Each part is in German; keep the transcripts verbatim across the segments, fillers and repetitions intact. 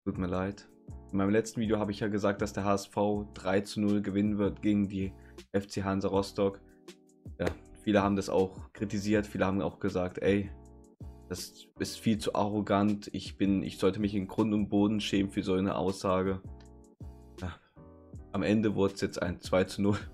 Tut mir leid. In meinem letzten Video habe ich ja gesagt, dass der H S V drei zu null gewinnen wird gegen die F C Hansa Rostock. Ja, viele haben das auch kritisiert, viele haben auch gesagt, ey, das ist viel zu arrogant, ich bin, ich sollte mich in Grund und Boden schämen für so eine Aussage. Ja, am Ende wurde es jetzt ein zwei zu null.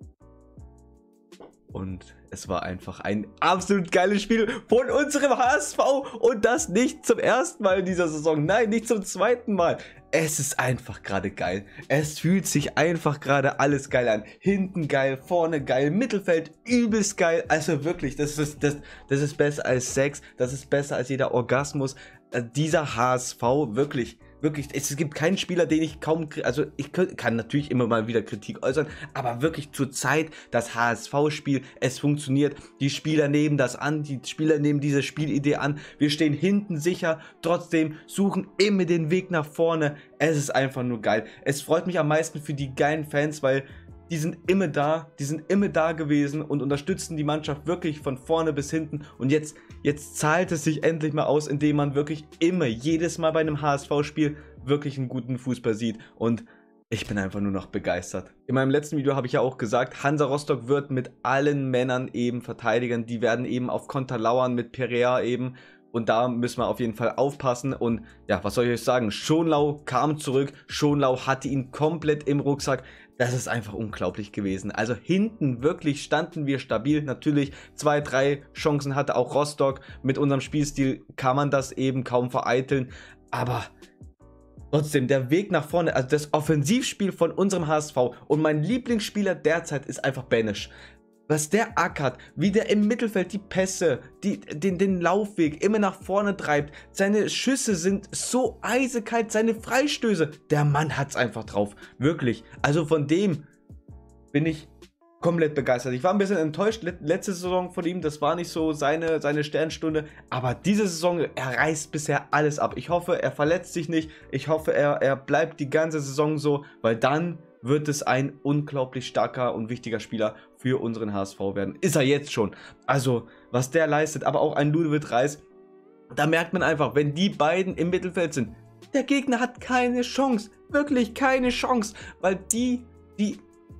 Und es war einfach ein absolut geiles Spiel von unserem H S V. Und das nicht zum ersten Mal in dieser Saison. Nein, nicht zum zweiten Mal. Es ist einfach gerade geil. Es fühlt sich einfach gerade alles geil an. Hinten geil, vorne geil, Mittelfeld übelst geil. Also wirklich, das ist, das, das ist besser als Sex. Das ist besser als jeder Orgasmus. Äh, dieser H S V, wirklich... Wirklich, es gibt keinen Spieler, den ich kaum, also ich kann natürlich immer mal wieder Kritik äußern, aber wirklich zur Zeit das H S V-Spiel, es funktioniert, die Spieler nehmen das an, die Spieler nehmen diese Spielidee an, wir stehen hinten sicher, trotzdem suchen immer den Weg nach vorne, es ist einfach nur geil. Es freut mich am meisten für die geilen Fans, weil die sind immer da, die sind immer da gewesen und unterstützen die Mannschaft wirklich von vorne bis hinten. Und jetzt, jetzt zahlt es sich endlich mal aus, indem man wirklich immer, jedes Mal bei einem H S V-Spiel wirklich einen guten Fußball sieht. Und ich bin einfach nur noch begeistert. In meinem letzten Video habe ich ja auch gesagt, Hansa Rostock wird mit allen Männern eben verteidigen. Die werden eben auf Konter lauern mit Perea eben. Und da müssen wir auf jeden Fall aufpassen. Und ja, was soll ich euch sagen? Schonlau kam zurück. Schonlau hatte ihn komplett im Rucksack. Das ist einfach unglaublich gewesen. Also hinten wirklich standen wir stabil. Natürlich zwei, drei Chancen hatte auch Rostock. Mit unserem Spielstil kann man das eben kaum vereiteln. Aber trotzdem, der Weg nach vorne, also das Offensivspiel von unserem H S V. Und mein Lieblingsspieler derzeit ist einfach Benisch. Was der ackert, wie der im Mittelfeld die Pässe, die, den, den Laufweg immer nach vorne treibt. Seine Schüsse sind so eisekalt, seine Freistöße. Der Mann hat's einfach drauf. Wirklich. Also von dem bin ich komplett begeistert. Ich war ein bisschen enttäuscht letzte Saison von ihm. Das war nicht so seine, seine Sternstunde. Aber diese Saison, er reißt bisher alles ab. Ich hoffe, er verletzt sich nicht. Ich hoffe, er, er bleibt die ganze Saison so, weil dann wird es ein unglaublich starker und wichtiger Spieler für unseren H S V werden. Ist er jetzt schon. Also, was der leistet, aber auch ein Ludovic Reis, da merkt man einfach, wenn die beiden im Mittelfeld sind, der Gegner hat keine Chance. Wirklich keine Chance. Weil die, die,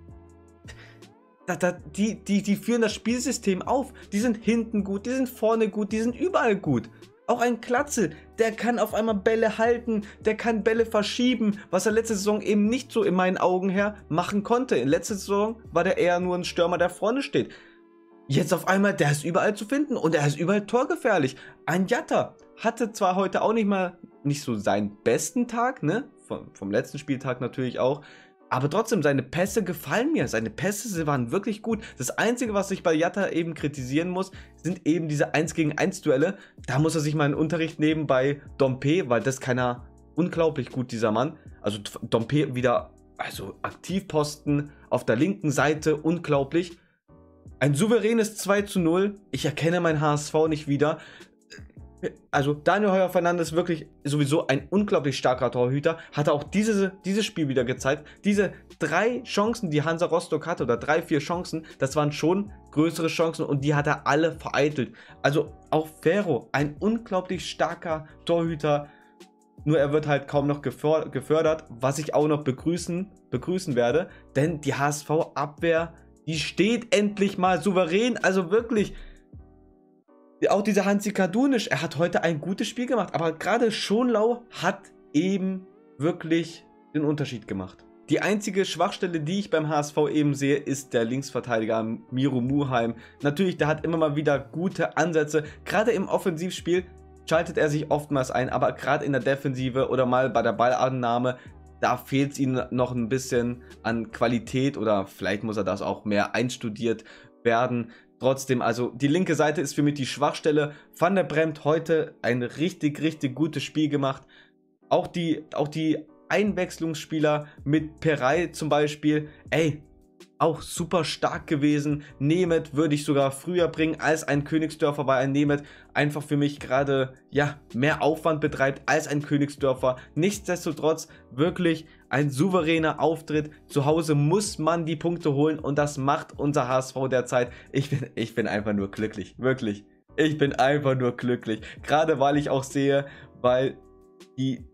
die, die, die führen das Spielsystem auf. Die sind hinten gut, die sind vorne gut, die sind überall gut. Auch ein Klatzel, der kann auf einmal Bälle halten, der kann Bälle verschieben, was er letzte Saison eben nicht so in meinen Augen her machen konnte. In letzter Saison war der eher nur ein Stürmer, der vorne steht. Jetzt auf einmal, der ist überall zu finden und er ist überall torgefährlich. Ein Jatta hatte zwar heute auch nicht mal, nicht so seinen besten Tag, ne, vom, vom letzten Spieltag natürlich auch, aber trotzdem, seine Pässe gefallen mir. Seine Pässe waren wirklich gut. Das Einzige, was ich bei Jatta eben kritisieren muss, sind eben diese eins gegen eins Duelle. Da muss er sich mal einen Unterricht nehmen bei Dompe, weil das kann er unglaublich gut, dieser Mann. Also Dompe wieder, also Aktivposten auf der linken Seite, unglaublich. Ein souveränes zwei zu null. Ich erkenne mein H S V nicht wieder. Also Daniel Heuer-Fernandes wirklich sowieso ein unglaublich starker Torhüter, hat auch diese, dieses Spiel wieder gezeigt. Diese drei Chancen, die Hansa Rostock hatte, oder drei, vier Chancen, das waren schon größere Chancen und die hat er alle vereitelt. Also auch Ferro, ein unglaublich starker Torhüter, nur er wird halt kaum noch gefördert, was ich auch noch begrüßen, begrüßen werde, denn die H S V-Abwehr, die steht endlich mal souverän, also wirklich. Auch dieser Hansi Kadunisch, er hat heute ein gutes Spiel gemacht, aber gerade Schonlau hat eben wirklich den Unterschied gemacht. Die einzige Schwachstelle, die ich beim H S V eben sehe, ist der Linksverteidiger Miro Muheim. Natürlich, der hat immer mal wieder gute Ansätze, gerade im Offensivspiel schaltet er sich oftmals ein, aber gerade in der Defensive oder mal bei der Ballannahme, da fehlt es ihm noch ein bisschen an Qualität oder vielleicht muss er das auch mehr einstudiert werden. Trotzdem, also die linke Seite ist für mich die Schwachstelle. Van der Bremt heute ein richtig, richtig gutes Spiel gemacht. Auch die, auch die Einwechslungsspieler mit Perey zum Beispiel, ey, auch super stark gewesen. Nemeth würde ich sogar früher bringen als ein Königsdörfer, weil ein Nemeth einfach für mich gerade, ja, mehr Aufwand betreibt als ein Königsdörfer. Nichtsdestotrotz wirklich ein souveräner Auftritt. Zu Hause muss man die Punkte holen und das macht unser H S V derzeit. Ich bin, ich bin einfach nur glücklich, wirklich. Ich bin einfach nur glücklich. Gerade weil ich auch sehe, weil die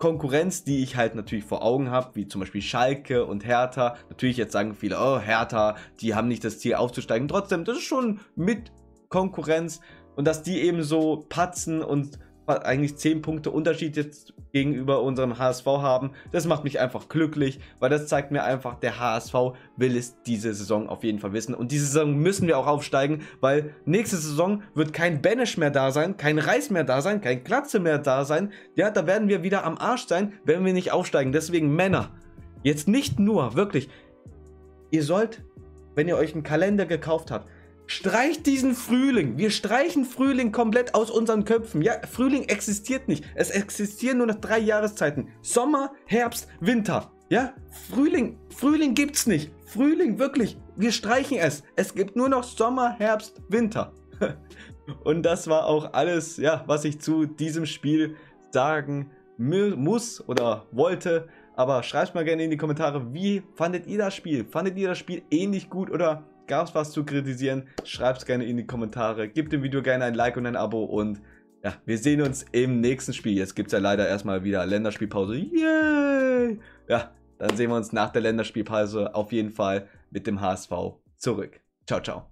Konkurrenz, die ich halt natürlich vor Augen habe, wie zum Beispiel Schalke und Hertha. Natürlich jetzt sagen viele, oh Hertha, die haben nicht das Ziel aufzusteigen. Trotzdem, das ist schon mit Konkurrenz und dass die eben so patzen und eigentlich zehn Punkte Unterschied jetzt gegenüber unserem H S V haben, das macht mich einfach glücklich, weil das zeigt mir einfach, der H S V will es diese Saison auf jeden Fall wissen und diese Saison müssen wir auch aufsteigen, weil nächste Saison wird kein Benesch mehr da sein, kein Reis mehr da sein, kein Glatze mehr da sein, ja, da werden wir wieder am Arsch sein, wenn wir nicht aufsteigen. Deswegen Männer, jetzt nicht nur, wirklich, ihr sollt, wenn ihr euch einen Kalender gekauft habt, streicht diesen Frühling. Wir streichen Frühling komplett aus unseren Köpfen. Ja, Frühling existiert nicht. Es existieren nur noch drei Jahreszeiten. Sommer, Herbst, Winter. Ja, Frühling, Frühling gibt's nicht. Frühling, wirklich. Wir streichen es. Es gibt nur noch Sommer, Herbst, Winter. Und das war auch alles, ja, was ich zu diesem Spiel sagen muss oder wollte. Aber schreibt mal gerne in die Kommentare, wie fandet ihr das Spiel? Fandet ihr das Spiel ähnlich gut oder gab es was zu kritisieren? Schreibt es gerne in die Kommentare. Gebt dem Video gerne ein Like und ein Abo. Und ja, wir sehen uns im nächsten Spiel. Jetzt gibt es ja leider erstmal wieder Länderspielpause. Yay! Ja, dann sehen wir uns nach der Länderspielpause auf jeden Fall mit dem H S V zurück. Ciao, ciao.